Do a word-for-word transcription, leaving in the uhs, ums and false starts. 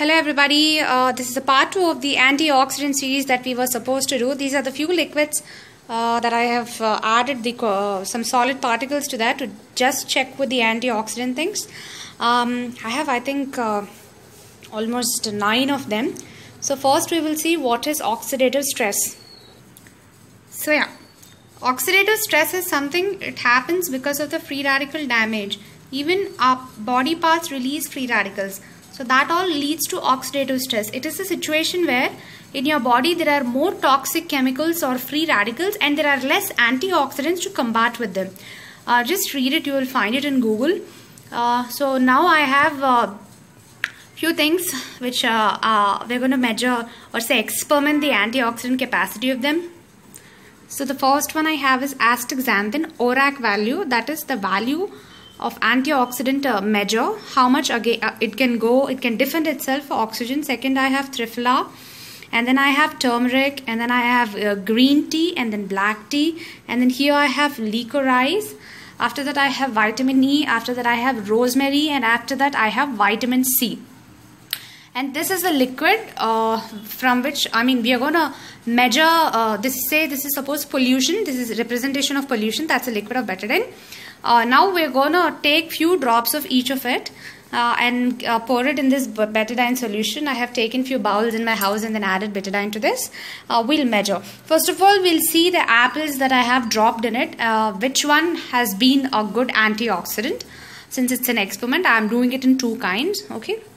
Hello everybody, uh, this is a part two of the antioxidant series that we were supposed to do. These are the few liquids uh, that I have uh, added the, uh, some solid particles to that to just check with the antioxidant things. Um, I have I think uh, almost nine of them. So first we will see what is oxidative stress. So yeah, oxidative stress is something, it happens because of the free radical damage. Even our body parts release free radicals. So that all leads to oxidative stress. It is a situation where in your body there are more toxic chemicals or free radicals and there are less antioxidants to combat with them. Uh, just read it, you will find it in Google. Uh, so now I have a few things which uh, uh, we're going to measure or say experiment the antioxidant capacity of them. So the first one I have is astaxanthin O R A C value, that is the value of antioxidant uh, measure, how much again uh, it can go, it can defend itself for oxygen. Second I have triphala, and then I have turmeric, and then I have uh, green tea, and then black tea, and then here I have licorice. After that I have vitamin E, after that I have rosemary, and after that I have vitamin C. And this is a liquid uh, from which, I mean, we are going to measure, uh, this say this is suppose pollution, this is representation of pollution, that's a liquid of betadine. Uh, now we're going to take few drops of each of it uh, and uh, pour it in this betadine solution. I have taken few bowls in my house and then added betadine to this. Uh, we'll measure. First of all, we'll see the apples that I have dropped in it, uh, which one has been a good antioxidant. Since it's an experiment, I'm doing it in two kinds, okay.